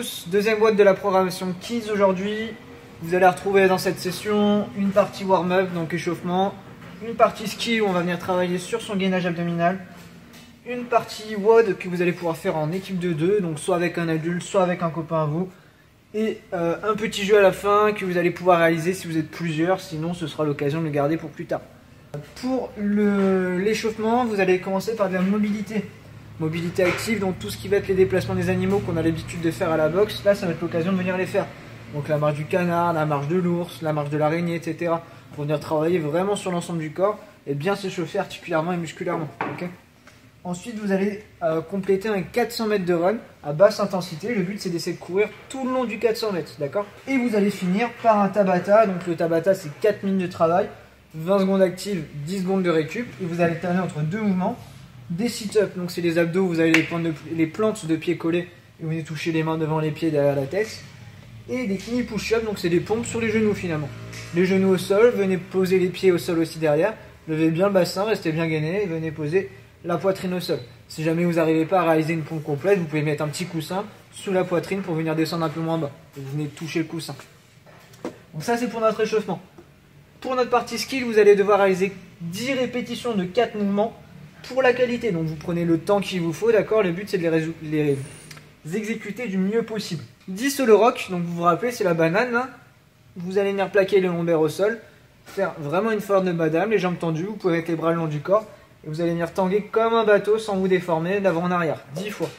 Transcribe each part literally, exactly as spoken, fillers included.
tous, deuxième boîte de la programmation Kids aujourd'hui. Vous allez retrouver dans cette session une partie warm-up, donc échauffement, une partie ski où on va venir travailler sur son gainage abdominal, une partie W O D que vous allez pouvoir faire en équipe de deux, donc soit avec un adulte, soit avec un copain à vous, et euh, un petit jeu à la fin que vous allez pouvoir réaliser si vous êtes plusieurs, sinon ce sera l'occasion de le garder pour plus tard. Pour l'échauffement, vous allez commencer par de la mobilité. Mobilité active, donc tout ce qui va être les déplacements des animaux qu'on a l'habitude de faire à la boxe, là ça va être l'occasion de venir les faire. Donc la marche du canard, la marche de l'ours, la marche de l'araignée, et cetera. Pour venir travailler vraiment sur l'ensemble du corps et bien s'échauffer articulairement et musculairement. Okay. Ensuite, vous allez euh, compléter un quatre cents mètres de run à basse intensité. Le but c'est d'essayer de courir tout le long du quatre cents mètres, d'accord. Et vous allez finir par un Tabata. Donc le Tabata c'est quatre minutes de travail, vingt secondes actives, dix secondes de récup. Et vous allez alterner entre deux mouvements. Des sit-ups, donc c'est les abdos, vous avez les plantes, de, les plantes de pieds collées et vous venez toucher les mains devant les pieds derrière la tête. Et des knie push-ups, donc c'est des pompes sur les genoux finalement. Les genoux au sol, venez poser les pieds au sol aussi derrière, levez bien le bassin, restez bien gainé et venez poser la poitrine au sol. Si jamais vous n'arrivez pas à réaliser une pompe complète, vous pouvez mettre un petit coussin sous la poitrine pour venir descendre un peu moins bas. Et vous venez toucher le coussin. Donc ça c'est pour notre échauffement. Pour notre partie skill, vous allez devoir réaliser dix répétitions de quatre mouvements. Pour la qualité, donc vous prenez le temps qu'il vous faut, d'accord. Le but c'est de les, les exécuter du mieux possible. dix solo rock, donc vous vous rappelez, c'est la banane là. Vous allez venir plaquer le lombaire au sol, faire vraiment une forme de madame, les jambes tendues, vous pouvez mettre les bras le long du corps, et vous allez venir tanguer comme un bateau sans vous déformer d'avant en arrière, dix fois.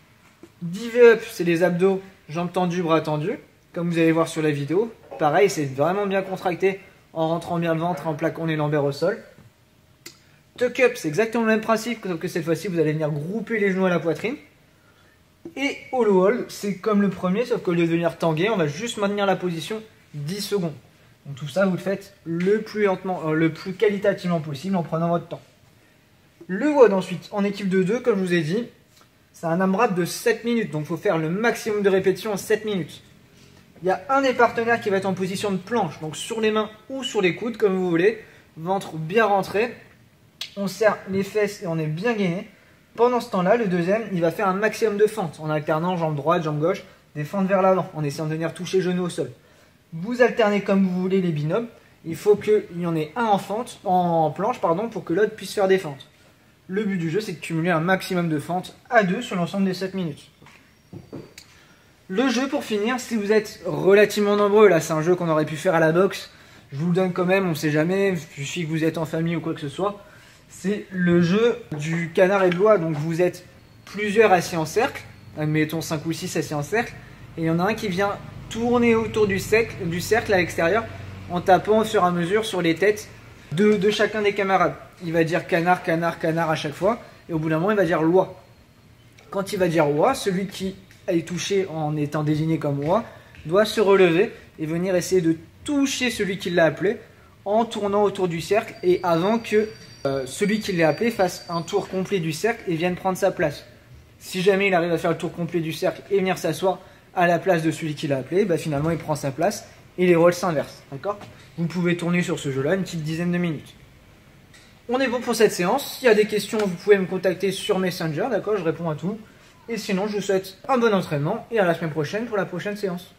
dix V-up, c'est les abdos, jambes tendues, bras tendus, comme vous allez voir sur la vidéo. Pareil, c'est vraiment bien contracté en rentrant bien le ventre, en plaquant les lombaires au sol. Tuck up, c'est exactement le même principe, sauf que cette fois-ci, vous allez venir grouper les genoux à la poitrine. Et hollow hold, c'est comme le premier, sauf qu'au lieu de venir tanguer, on va juste maintenir la position dix secondes. Donc tout ça, vous le faites le plus lentement, euh, le plus qualitativement possible en prenant votre temps. Le W O D ensuite, en équipe de deux, comme je vous ai dit, c'est un AMRAP de sept minutes, donc il faut faire le maximum de répétitions en sept minutes. Il y a un des partenaires qui va être en position de planche, donc sur les mains ou sur les coudes, comme vous voulez, ventre bien rentré. On serre les fesses et on est bien gainé. Pendant ce temps-là, le deuxième, il va faire un maximum de fentes en alternant jambe droite, jambe gauche, des fentes vers l'avant, en essayant de venir toucher genou au sol. Vous alternez comme vous voulez les binômes. Il faut qu'il y en ait un en fente, en planche, pardon, pour que l'autre puisse faire des fentes. Le but du jeu, c'est de cumuler un maximum de fentes à deux sur l'ensemble des sept minutes. Le jeu, pour finir, si vous êtes relativement nombreux, là c'est un jeu qu'on aurait pu faire à la boxe, je vous le donne quand même, on ne sait jamais, il suffit que vous êtes en famille ou quoi que ce soit. C'est le jeu du canard et de l'oie. Donc vous êtes plusieurs assis en cercle, admettons cinq ou six assis en cercle, et il y en a un qui vient tourner autour du cercle, du cercle à l'extérieur en tapant au fur et à mesure sur les têtes de, de chacun des camarades. Il va dire canard, canard, canard à chaque fois, et au bout d'un moment il va dire l'oie. Quand il va dire oie, celui qui est touché en étant désigné comme oie doit se relever et venir essayer de toucher celui qui l'a appelé en tournant autour du cercle et avant que Euh, celui qui l'a appelé fasse un tour complet du cercle et vienne prendre sa place. Si jamais il arrive à faire le tour complet du cercle et venir s'asseoir à la place de celui qui l'a appelé, bah finalement il prend sa place et les rôles s'inversent. D'accord ? Vous pouvez tourner sur ce jeu-là une petite dizaine de minutes. On est bon pour cette séance. S'il y a des questions, vous pouvez me contacter sur Messenger, d'accord ? Je réponds à tout. Et sinon, je vous souhaite un bon entraînement et à la semaine prochaine pour la prochaine séance.